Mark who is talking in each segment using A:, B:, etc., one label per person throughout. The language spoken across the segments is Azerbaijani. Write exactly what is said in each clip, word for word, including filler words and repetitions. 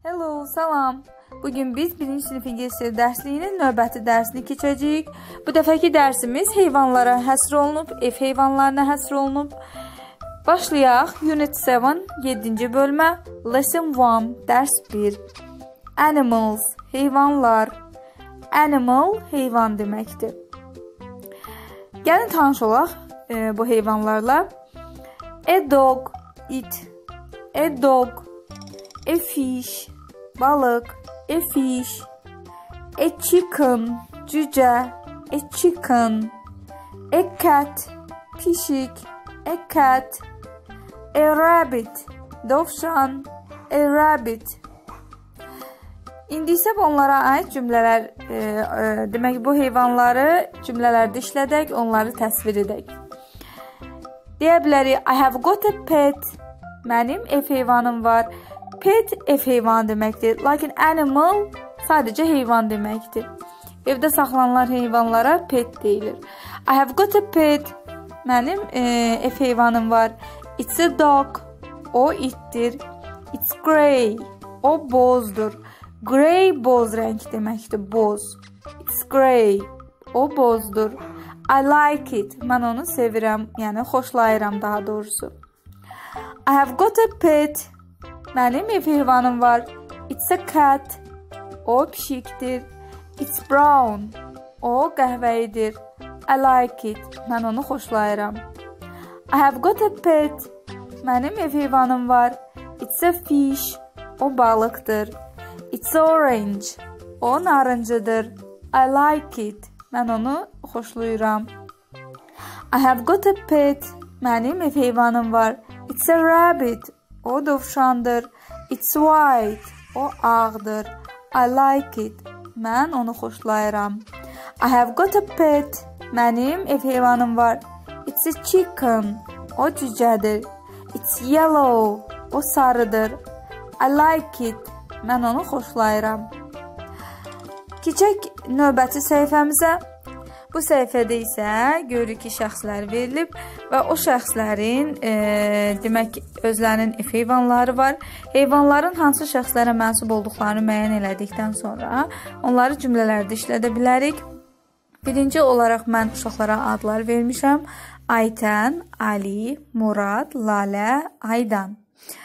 A: Hello, salam. Bugün biz birinci sinif ingilis dili dərsliyinin növbəti dərsini keçəcəyik. Bu dəfəki dərsimiz heyvanlara həsr olunub, ev heyvanlarına həsr olunub. Başlayaq. Unit yeddi, yeddinci bölmə. Lesson bir, dərs bir. Animals, heyvanlar. Animal, heyvan deməkdir. Gəlin tanış olaq e, bu heyvanlarla. A dog, it. A dog. A fish, balıq. A fish. A chicken, cücə. A chicken. A cat, pişik. A cat. A rabbit, dovşan. A rabbit. İndi isə onlara aid cümlələr, e, e, demək bu heyvanları cümlələrdə işlədək, onları təsvir edək. Deyə bilərik, I have got a pet. Mənim ev heyvanım var. Pet ev heyvanı deməkdir. Lakin animal sadəcə heyvan deməkdir. Evdə saxlanılan heyvanlara pet deyilir. I have got a pet. Mənim e, ev heyvanım var. It's a dog. O itdir. It's grey. O bozdur. Grey boz rəng deməkdir. Boz. It's grey. O bozdur. I like it. Mən onu sevirəm. Yəni xoşlayıram daha doğrusu. I have got a pet. Mənim ev heyvanım var. It's a cat. O pişikdir. It's brown. O qəhvəyidir. I like it. Mən onu xoşlayıram. I have got a pet. Mənim ev heyvanım var. It's a fish. O balıqdır. It's orange. O narıncıdır. I like it. Mən onu xoşlayıram. I have got a pet. Mənim ev heyvanım var. It's a rabbit. O dovşandır. It's white. O ağdır. I like it. Mən onu xoşlayıram. I have got a pet. Mənim ev heyvanım var. It's a chicken. O cücədir. It's yellow. O sarıdır. I like it. Mən onu xoşlayıram. Keçək növbəti səhifəmizə. Bu səhifədə isə görürük ki, şəxslər verilib və o şəxslərin e, demək özlərinin ev heyvanları var. Heyvanların hansı şəxslərə mənsub olduqlarını müəyyən elədikdən sonra onları cümlələrdə işlədə bilərik. Birinci olaraq mən uşaqlara adlar vermişəm. Aytən, Ali, Murad, Lalə, Aydan.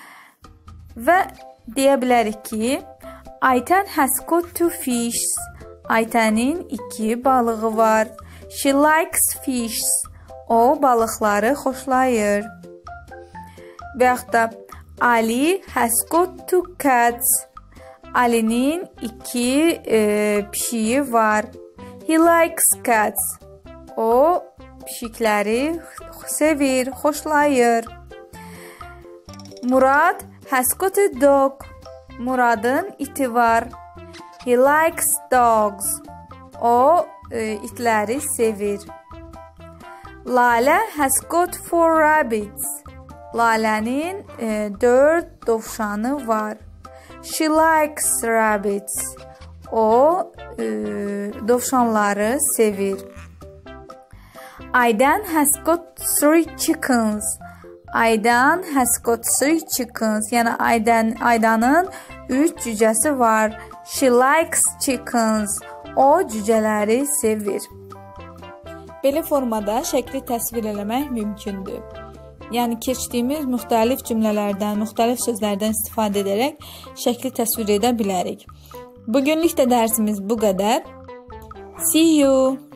A: Və deyə bilərik ki, Aytən has got two fish. Aytənin iki balığı var. She likes fish. O balıqları xoşlayır. Və yaxud da Ali has got two cats. Alinin iki e, pişiyi var. He likes cats. O pişikləri sevir, xoşlayır. Murad has got a dog. Muradın iti var. He likes dogs. O e, itləri sevir. Lalə has got four rabbits. Lalənin e, dörd dovşanı var. She likes rabbits. O e, dovşanları sevir. Aydan has got three chickens. Aydan has got three chickens. Yəni Aydan, Aydanın üç cücəsi var. She likes chickens. O cücələri sevir. Belə formada şəkli təsvir eləmək mümkündür. Yəni keçdiyimiz müxtəlif cümlələrdən, müxtəlif sözlərdən istifadə edərək şəkli təsvir edə bilərik. Bugünlük də dərsimiz bu qədər. See you.